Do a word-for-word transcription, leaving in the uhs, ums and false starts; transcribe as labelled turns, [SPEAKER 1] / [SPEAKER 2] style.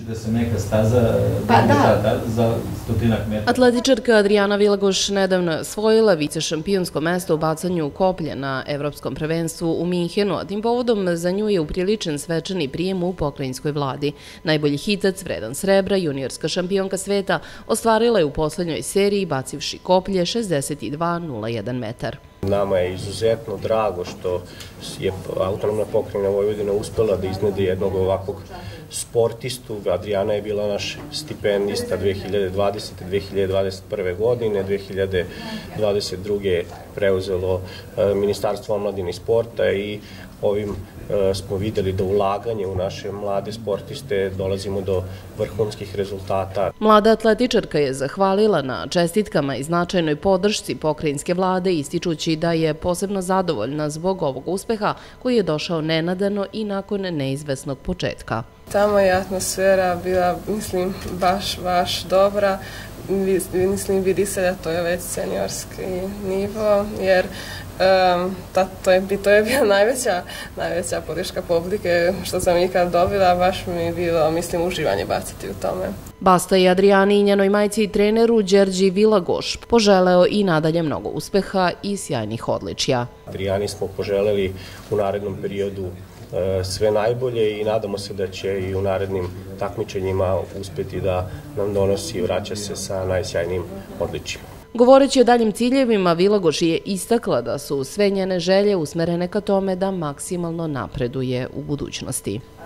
[SPEAKER 1] da se neka staza za stotinak metara.
[SPEAKER 2] Atletičarka Adriana Vilagoš nedavno je osvojila vicešampionsko mesto u bacanju koplja na Evropskom prvenstvu u Minhenu, a tim povodom za nju je upriličen svečani prijem u pokrajinskoj vladi. Najbolji hitac, vredan srebra, juniorska šampionka sveta, ostvarila je u poslednjoj seriji bacivši koplje šezdeset dva nula jedan metar.
[SPEAKER 3] Nama je izuzetno drago što je autonomna pokrajina Vojvodina uspela da iznede jednog ovakvog sportistu. Adriana je bila naš stipendista dve hiljade dvadesete. dve hiljade dvadeset prve. godine, dve hiljade dvadeset druge. preuzelo Ministarstvo omladine i sporta i ovim smo videli da ulaganje u naše mlade sportiste dolazimo do vrhunskih rezultata.
[SPEAKER 2] Mlada atletičarka je zahvalila na čestitkama i značajnoj podršci pokrajinske vlade, ističući da je posebno zadovoljna zbog ovog uspeha koji je došao nenadano i nakon neizvesnog početka.
[SPEAKER 4] Tamo je atmosfera bila, mislim, baš, baš dobra. Mislim, vidi se da to je već seniorski nivo, jer to je bila najveća podrška publike što sam ikad dobila, baš mi je bilo, mislim, uživanje baciti u tome.
[SPEAKER 2] Basta je Adriani i njenoj majci i treneru Đerđi Vilagoš poželeo i nadalje mnogo uspeha i sjajnih odličja.
[SPEAKER 3] Adriani smo poželeli u narednom periodu sve najbolje i nadamo se da će i u narednim takmičenjima uspeti da nam donosi i vraća se sa najsjajnijim odličjima.
[SPEAKER 2] Govoreći o daljim ciljevima, Vilagoš je istakla da su sve njene želje usmerene ka tome da maksimalno napreduje u budućnosti.